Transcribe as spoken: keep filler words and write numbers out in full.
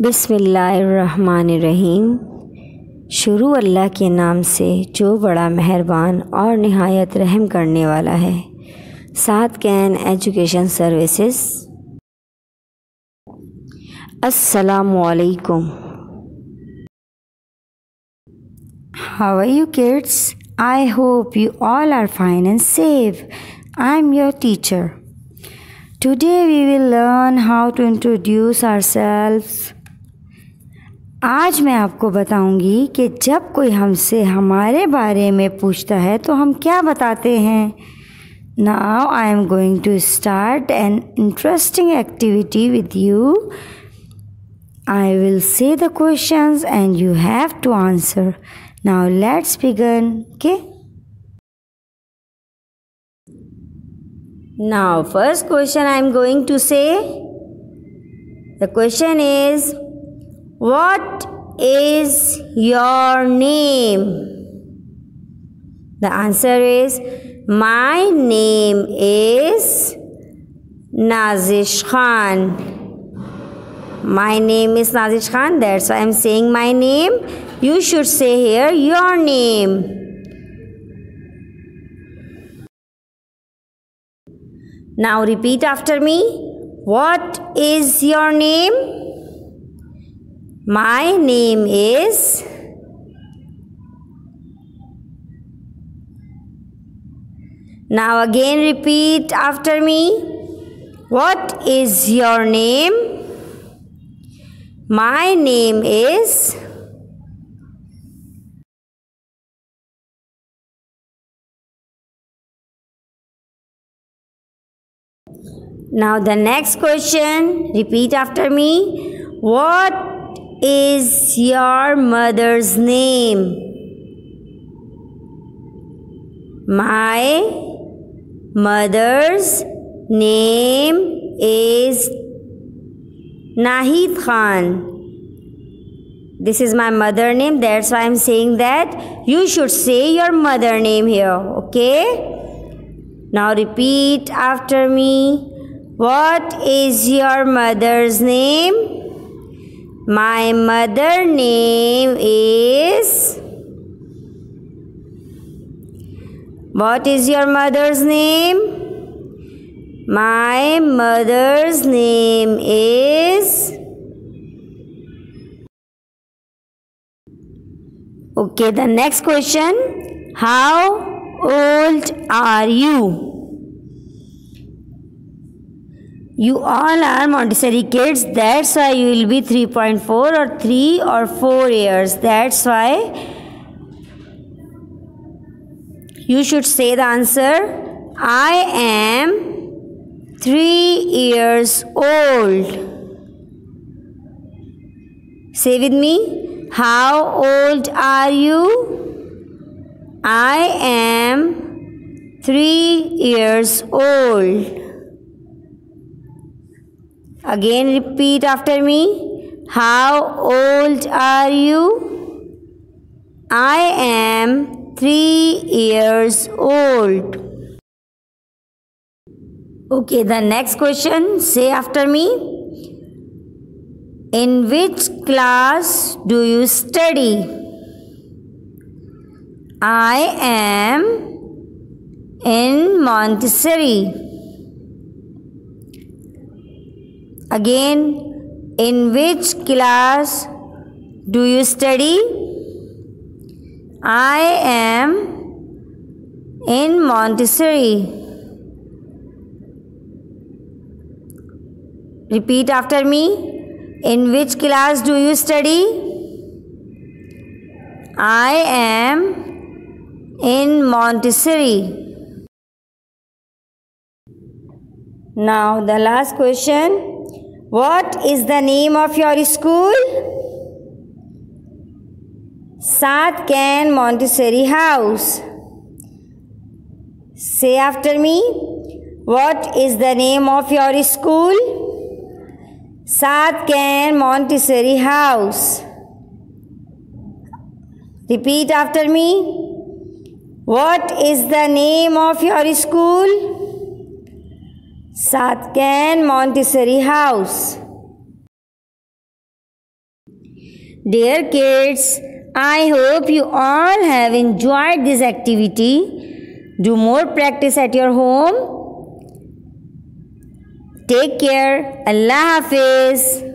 बिस्मिल्लाहिर्रहमानिर्रहीम। शुरू अल्लाह के नाम से जो बड़ा मेहरबान और नहायत रहम करने वाला है। साथ कैन एजुकेशन सर्विसेज। अस्सलामु अलैकुम। How are you kids? I hope you all are fine and safe. I am your teacher. Today we will learn how to introduce ourselves. आज मैं आपको बताऊंगी कि जब कोई हमसे हमारे बारे में पूछता है तो हम क्या बताते हैं। Now I am going to start an interesting activity with you. I will say the questions and you have to answer. Now let's begin. Okay? Now first question I am going to say. The question is, what is your name? The answer is, my name is Nazish Khan. My name is Nazish Khan. That's why I'm saying my name. You should say here your name. Now repeat after me. What is your name? My name is. Now again repeat after me. What is your name? My name is. Now the next question, repeat after me. What is your mother's name? My mother's name is Nahid Khan. This is my mother name. That's why I'm saying that you should say your mother name here. Okay? Now repeat after me. What is your mother's name? My mother name is. What is your mother's name? My mother's name is. Okay, the next question. How old are you? You all are Montessori kids. That's why you will be three point four or three or four years. That's why you should say the answer. I am three years old. Say with me. How old are you? I am three years old. Again repeat after me. How old are you? I am three years old. Okay, the next question. Say after me. In which class do you study? I am in Montessori. Again, in which class do you study? I am in Montessori. Repeat after me. In which class do you study? I am in Montessori. Now the last question. What is the name of your school? Sath Can Montessori House. Say after me. What is the name of your school? Sath Can Montessori House. Repeat after me. What is the name of your school? Sath Can Montessori House. Dear kids, I hope you all have enjoyed this activity. Do more practice at your home. Take care. Allah Hafiz.